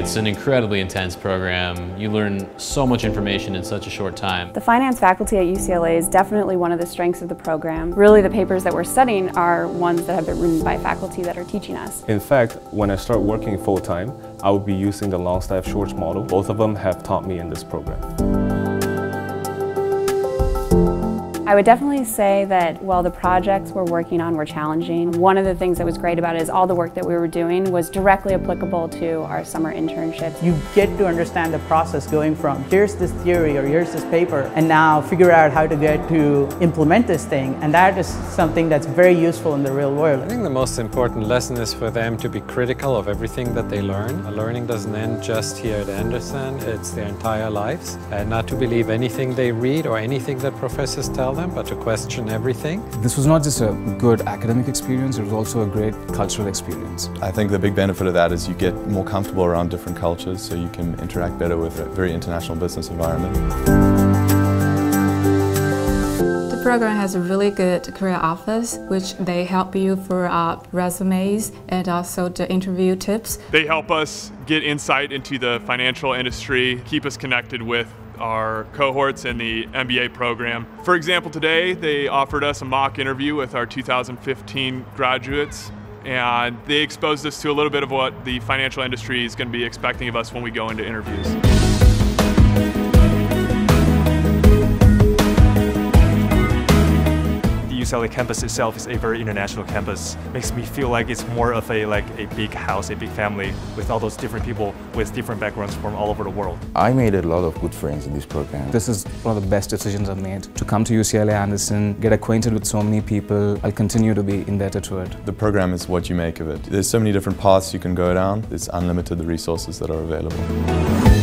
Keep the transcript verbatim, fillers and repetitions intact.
It's an incredibly intense program. You learn so much information in such a short time. The finance faculty at U C L A is definitely one of the strengths of the program. Really, the papers that we're studying are ones that have been written by faculty that are teaching us. In fact, when I start working full-time, I will be using the Longstaff Shorts model. Both of them have taught me in this program. I would definitely say that while the projects we're working on were challenging, one of the things that was great about it is all the work that we were doing was directly applicable to our summer internships. You get to understand the process going from here's this theory or here's this paper and now figure out how to get to implement this thing, and that is something that's very useful in the real world. I think the most important lesson is for them to be critical of everything that they learn. Learning doesn't end just here at Anderson, it's their entire lives. And not to believe anything they read or anything that professors tell them, but to question everything. This was not just a good academic experience, it was also a great cultural experience. I think the big benefit of that is you get more comfortable around different cultures, so you can interact better with a very international business environment. The program has a really good career office, which they help you for uh, resumes and also the interview tips. They help us get insight into the financial industry, keep us connected with our cohorts in the M B A program. For example, today they offered us a mock interview with our two thousand fifteen graduates, and they exposed us to a little bit of what the financial industry is going to be expecting of us when we go into interviews. U C L A campus itself is a very international campus. Makes me feel like it's more of a like a big house, a big family with all those different people with different backgrounds from all over the world. I made a lot of good friends in this program. This is one of the best decisions I've made. To come to U C L A Anderson, get acquainted with so many people, I'll continue to be indebted to it. The program is what you make of it. There's so many different paths you can go down. It's unlimited the resources that are available.